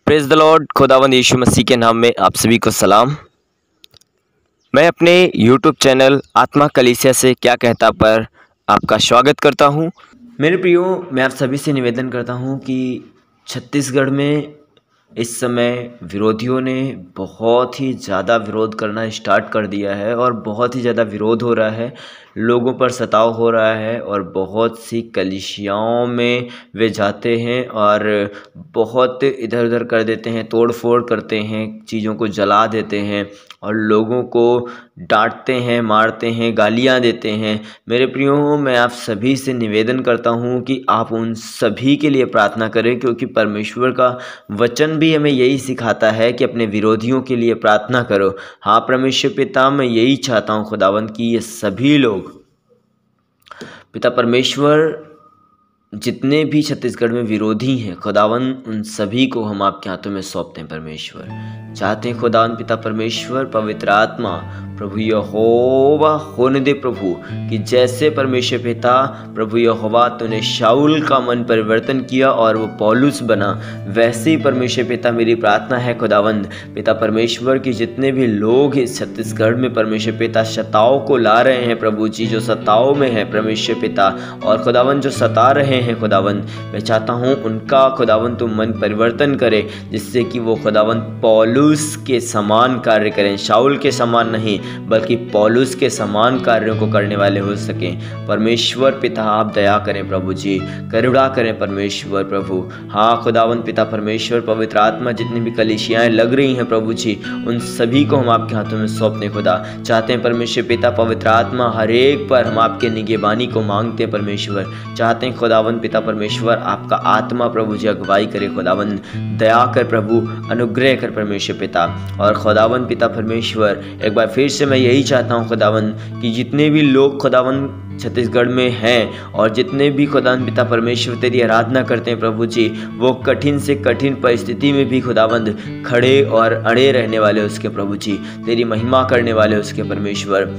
Praise the Lord. खुदावंद यीशु मसीह के नाम में आप सभी को सलाम। मैं अपने यूट्यूब चैनल आत्मा कलीसिया से क्या कहता पर आपका स्वागत करता हूं। मेरे प्रियो, मैं आप सभी से निवेदन करता हूं कि छत्तीसगढ़ में इस समय विरोधियों ने बहुत ही ज़्यादा विरोध करना स्टार्ट कर दिया है और बहुत ही ज़्यादा विरोध हो रहा है, लोगों पर सताव हो रहा है और बहुत सी कलीसियाओं में वे जाते हैं और बहुत इधर उधर कर देते हैं, तोड़ फोड़ करते हैं, चीज़ों को जला देते हैं और लोगों को डांटते हैं, मारते हैं, गालियां देते हैं। मेरे प्रियो, मैं आप सभी से निवेदन करता हूं कि आप उन सभी के लिए प्रार्थना करें, क्योंकि परमेश्वर का वचन भी हमें यही सिखाता है कि अपने विरोधियों के लिए प्रार्थना करो। हाँ परमेश्वर पिता, मैं यही चाहता हूँ खुदावंद कि ये सभी लोग पिता परमेश्वर जितने भी छत्तीसगढ़ में विरोधी हैं खुदावंद, उन सभी को हम आपके हाथों में सौंपते हैं। परमेश्वर चाहते हैं खुदावंद पिता परमेश्वर, पवित्र आत्मा प्रभु यहोवा होने दे प्रभु, कि जैसे परमेश्वर पिता प्रभु यहोवा तूने शाऊल का मन परिवर्तन किया और वो पौलुस बना, वैसे ही परमेश्वर पिता मेरी प्रार्थना है खुदावंद पिता परमेश्वर की जितने भी लोग इस छत्तीसगढ़ में परमेश्वर पिता सताव को ला रहे हैं प्रभु जी, जो सताव में है परमेश्वर पिता, और खुदावंद जो सता रहे हैं खुदावंद, मैं चाहता हूँ उनका खुदावंद तुम मन परिवर्तन करे, जिससे कि वो खुदावंद पौलुस के समान कार्य करें, शाऊल के समान नहीं बल्कि पौलुस के समान कार्यों को करने वाले हो सकें। परमेश्वर पिता आप दया करें प्रभु जी, करुणा करें परमेश्वर प्रभु। हाँ खुदावंद पिता परमेश्वर, पवित्र आत्मा जितनी भी कलीसियाएं लग रही हैं प्रभु जी, उन सभी को हम आपके हाथों में सौंपने खुदा चाहते हैं परमेश्वर पिता। पवित्र आत्मा हर एक पर हम आपके निगहबानी को मांगते हैं परमेश्वर, चाहते हैं खुदावंद पिता परमेश्वर आपका आत्मा प्रभु जी अगुवाई करे खुदावंद, दया कर प्रभु, अनुग्रह कर परमेश्वर पिता। और खुदावंद पिता परमेश्वर एक बार फिर से मैं यही चाहता हूँ खुदावंद कि जितने भी लोग खुदावंद छत्तीसगढ़ में हैं और जितने भी खुदावंद पिता परमेश्वर तेरी आराधना करते हैं प्रभु जी, वो कठिन से कठिन परिस्थिति में भी खुदावंद खड़े और अड़े रहने वाले उसके प्रभु जी, तेरी महिमा करने वाले उसके परमेश्वर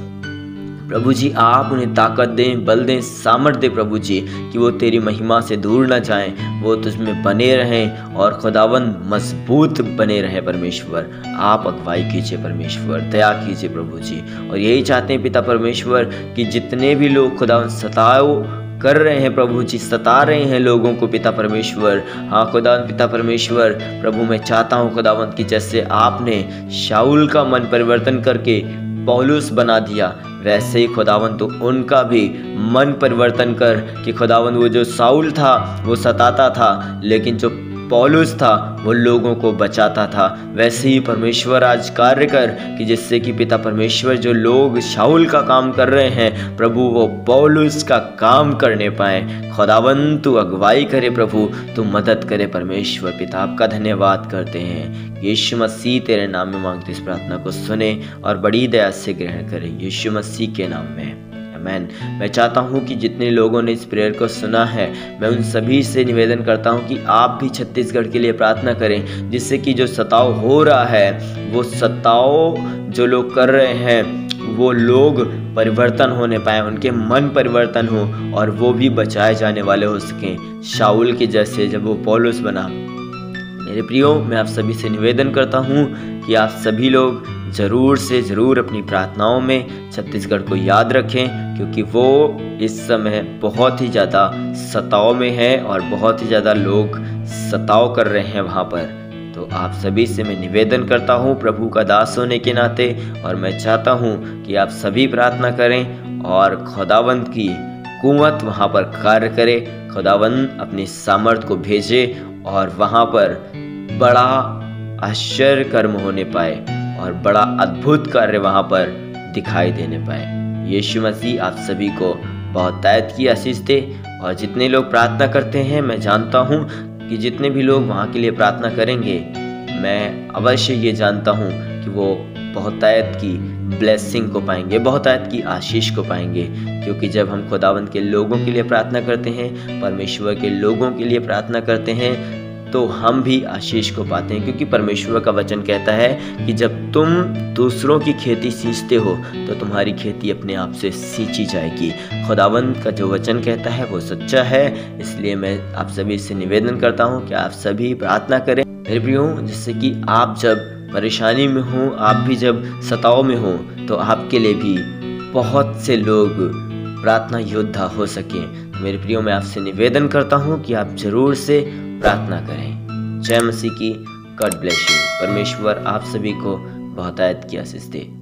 प्रभु जी, आप उन्हें ताकत दें, बल दें, सामर्थ दें प्रभु जी, कि वो तेरी महिमा से दूर ना जाएं, वो तुझमें बने रहें और खुदावंद मजबूत बने रहें परमेश्वर। आप अगुवाई कीजिए परमेश्वर, दया कीजिए प्रभु जी। और यही चाहते हैं पिता परमेश्वर कि जितने भी लोग खुदावंद सताओ कर रहे हैं प्रभु जी, सता रहे हैं लोगों को पिता परमेश्वर, हाँ खुदावंद पिता परमेश्वर प्रभु, मैं चाहता हूँ खुदावंद कि जैसे आपने शाऊल का मन परिवर्तन करके पौलुस बना दिया, वैसे ही खुदावंद तो उनका भी मन परिवर्तन कर कि खुदावंद वो जो शाऊल था वो सताता था, लेकिन जो पौलुस था वो लोगों को बचाता था। वैसे ही परमेश्वर आज कार्य कर कि जिससे कि पिता परमेश्वर जो लोग शाऊल का काम कर रहे हैं प्रभु, वो पौलुस का काम करने पाए। खुदावंद तू अगुवाई करे प्रभु, तू मदद करे परमेश्वर पिता। आपका धन्यवाद करते हैं यीशु मसीह, तेरे नाम में मांगते इस प्रार्थना को सुने और बड़ी दया से ग्रहण करे, यीशु मसीह के नाम में आमीन। मैं चाहता हूं कि जितने लोगों ने इस प्रेयर को सुना है, मैं उन सभी से निवेदन करता हूं कि आप भी छत्तीसगढ़ के लिए प्रार्थना करें, जिससे कि जो सताव हो रहा है, वो सताव जो लोग कर रहे हैं वो लोग परिवर्तन होने पाए, उनके मन परिवर्तन हो और वो भी बचाए जाने वाले हो सकें, शाऊल के जैसे जब वो पौलुस बना। मेरे प्रियो, मैं आप सभी से निवेदन करता हूं कि आप सभी लोग ज़रूर से ज़रूर अपनी प्रार्थनाओं में छत्तीसगढ़ को याद रखें, क्योंकि वो इस समय बहुत ही ज़्यादा सताव में है और बहुत ही ज़्यादा लोग सताव कर रहे हैं वहाँ पर। तो आप सभी से मैं निवेदन करता हूँ प्रभु का दास होने के नाते, और मैं चाहता हूँ कि आप सभी प्रार्थना करें और खुदावंद की कुव्वत वहाँ पर कार्य करे, खुदावंद अपनी सामर्थ को भेजे और वहाँ पर बड़ा आश्चर्य कर्म होने पाए और बड़ा अद्भुत कार्य वहाँ पर दिखाई देने पाए। यीशु मसीह आप सभी को बहुत तायत की आशीष दे। और जितने लोग प्रार्थना करते हैं, मैं जानता हूँ कि जितने भी लोग वहाँ के लिए प्रार्थना करेंगे, मैं अवश्य ये जानता हूँ कि वो बहुतायत की ब्लेसिंग को पाएंगे, बहुतायत की आशीष को पाएंगे, क्योंकि जब हम खुदावंद के लोगों के लिए प्रार्थना करते हैं, परमेश्वर के लोगों के लिए प्रार्थना करते हैं, तो हम भी आशीष को पाते हैं। क्योंकि परमेश्वर का वचन कहता है कि जब तुम दूसरों की खेती सींचते हो तो तुम्हारी खेती अपने आप से सींची जाएगी। खुदावंद का जो वचन कहता है वो सच्चा है, इसलिए मैं आप सभी से निवेदन करता हूँ कि आप सभी प्रार्थना करें। मेरे प्रियो, जिससे कि आप जब परेशानी में हो, आप भी जब सताव में हो, तो आपके लिए भी बहुत से लोग प्रार्थना योद्धा हो सकें। तो मेरे प्रियो, मैं आपसे निवेदन करता हूँ कि आप ज़रूर से प्रार्थना करें। जय मसीह की। God bless you. परमेश्वर आप सभी को बहुतायत की आशीष दे।